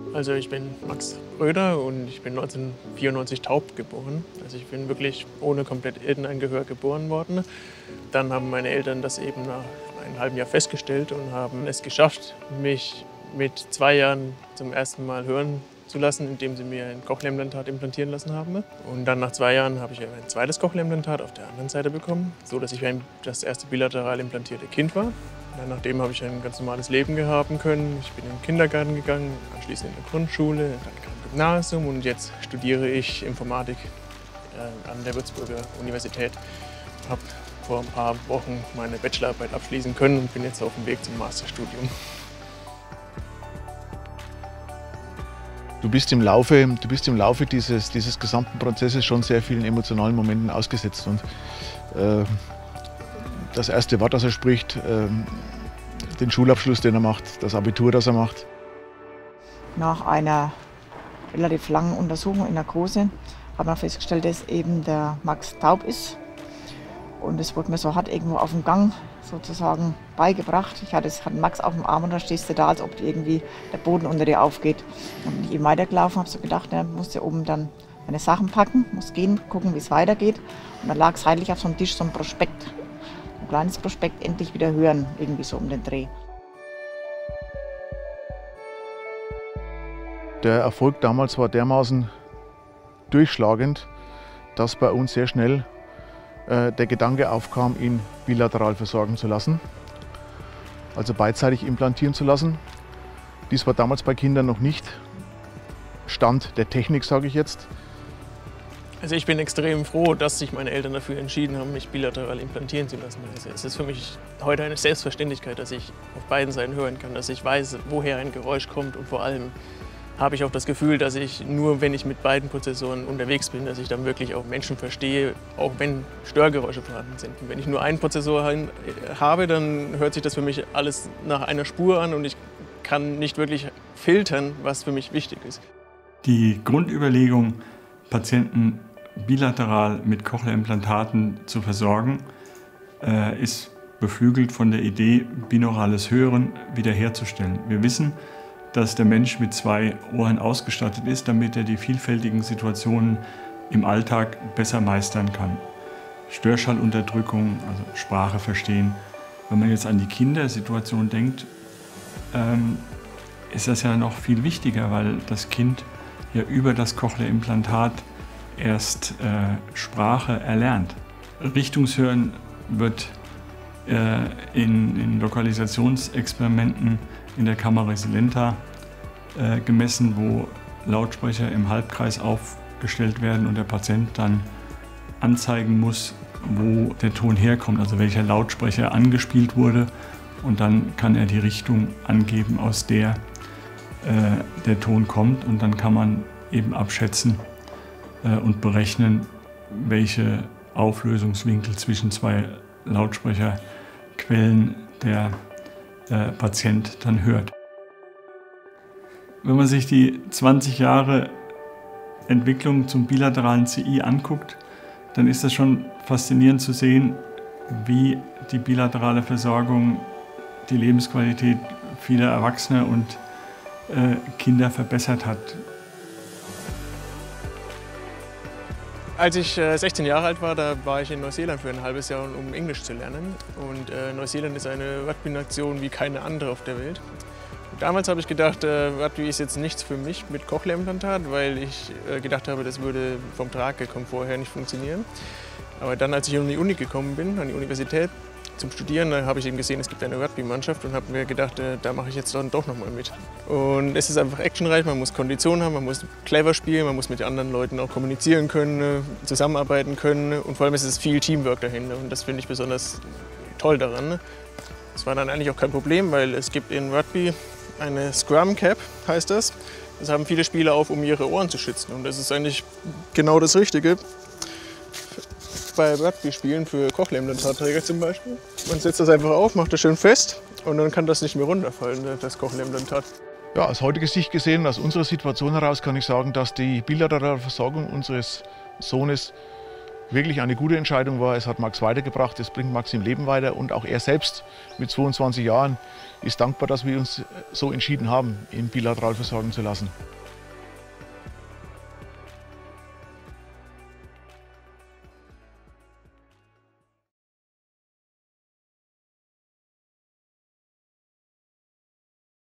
Also ich bin Max Röder und ich bin 1994 taub geboren. Also ich bin wirklich ohne komplett irgendein Gehör geboren worden. Dann haben meine Eltern das eben nach einem halben Jahr festgestellt und haben es geschafft, mich mit 2 Jahren zum ersten Mal hören zu lassen, indem sie mir ein Cochlea-Implantat implantieren lassen haben. Und dann nach 2 Jahren habe ich ein zweites Cochlea-Implantat auf der anderen Seite bekommen, so dass ich das erste bilateral implantierte Kind war. Nachdem habe ich ein ganz normales Leben haben können. Ich bin in den Kindergarten gegangen, anschließend in die Grundschule, dann kam das Gymnasium und jetzt studiere ich Informatik an der Würzburger Universität. Ich habe vor ein paar Wochen meine Bachelorarbeit abschließen können und bin jetzt auf dem Weg zum Masterstudium. Du bist im Laufe dieses gesamten Prozesses schon sehr vielen emotionalen Momenten ausgesetzt. Und das erste Wort, das er spricht, den Schulabschluss, den er macht, das Abitur, das er macht. Nach einer relativ langen Untersuchung in Narkose hat man festgestellt, dass eben der Max taub ist. Und es wurde mir so hart irgendwo auf dem Gang sozusagen beigebracht. Ich hatte Max auf dem Arm und da stehst du da, als ob irgendwie der Boden unter dir aufgeht. Und bin ich eben weitergelaufen, habe so gedacht, er muss ja oben dann meine Sachen packen, muss gehen, gucken, wie es weitergeht. Und dann lag seitlich auf so einem Tisch so ein Prospekt. Ein kleines Prospekt, endlich wieder hören, irgendwie so um den Dreh. Der Erfolg damals war dermaßen durchschlagend, dass bei uns sehr schnell der Gedanke aufkam, ihn bilateral versorgen zu lassen, also beidseitig implantieren zu lassen. Dies war damals bei Kindern noch nicht Stand der Technik, sage ich jetzt. Also ich bin extrem froh, dass sich meine Eltern dafür entschieden haben, mich bilateral implantieren zu lassen. Also es ist für mich heute eine Selbstverständlichkeit, dass ich auf beiden Seiten hören kann, dass ich weiß, woher ein Geräusch kommt und vor allem habe ich auch das Gefühl, dass ich nur, wenn ich mit beiden Prozessoren unterwegs bin, dass ich dann wirklich auch Menschen verstehe, auch wenn Störgeräusche vorhanden sind. Und wenn ich nur einen Prozessor habe, dann hört sich das für mich alles nach einer Spur an und ich kann nicht wirklich filtern, was für mich wichtig ist. Die Grundüberlegung, Patienten bilateral mit Cochlea-Implantaten zu versorgen, ist beflügelt von der Idee, binaurales Hören wiederherzustellen. Wir wissen, dass der Mensch mit 2 Ohren ausgestattet ist, damit er die vielfältigen Situationen im Alltag besser meistern kann. Störschallunterdrückung, also Sprache verstehen. Wenn man jetzt an die Kindersituation denkt, ist das ja noch viel wichtiger, weil das Kind ja über das Cochlea-Implantat erst Sprache erlernt. Richtungshören wird in Lokalisationsexperimenten in der Camera Silenta gemessen, wo Lautsprecher im Halbkreis aufgestellt werden und der Patient dann anzeigen muss, wo der Ton herkommt, also welcher Lautsprecher angespielt wurde, und dann kann er die Richtung angeben, aus der der Ton kommt, und dann kann man eben abschätzen und berechnen, welche Auflösungswinkel zwischen 2 Lautsprecherquellen der Patient dann hört. Wenn man sich die 20 Jahre Entwicklung zum bilateralen CI anguckt, dann ist es schon faszinierend zu sehen, wie die bilaterale Versorgung die Lebensqualität vieler Erwachsener und Kinder verbessert hat. Als ich 16 Jahre alt war, da war ich in Neuseeland für ein halbes Jahr, um Englisch zu lernen. Und Neuseeland ist eine Rugby-Nation wie keine andere auf der Welt. Und damals habe ich gedacht, Rugby ist jetzt nichts für mich mit Cochlea-Implantat, weil ich gedacht habe, das würde vom Tragekomfort her nicht funktionieren. Aber dann, als ich an die Uni gekommen bin, an die Universität, zum Studieren, da habe ich eben gesehen, es gibt eine Rugby-Mannschaft und habe mir gedacht, da mache ich jetzt dann doch noch mal mit. Und es ist einfach actionreich, man muss Kondition haben, man muss clever spielen, man muss mit den anderen Leuten auch kommunizieren können, zusammenarbeiten können und vor allem ist es viel Teamwork dahinter und das finde ich besonders toll daran. Das war dann eigentlich auch kein Problem, weil es gibt in Rugby eine Scrum Cap, heißt das. Das haben viele Spieler auf, um ihre Ohren zu schützen und das ist eigentlich genau das Richtige. Bei Rugby-Spielen für Cochlea-Implantatträger zum Beispiel. Man setzt das einfach auf, macht das schön fest und dann kann das nicht mehr runterfallen, das Cochlea-Implantat. Ja, aus heutiger Sicht gesehen, aus unserer Situation heraus kann ich sagen, dass die bilaterale Versorgung unseres Sohnes wirklich eine gute Entscheidung war. Es hat Max weitergebracht, es bringt Max im Leben weiter und auch er selbst mit 22 Jahren ist dankbar, dass wir uns so entschieden haben, ihn bilateral versorgen zu lassen.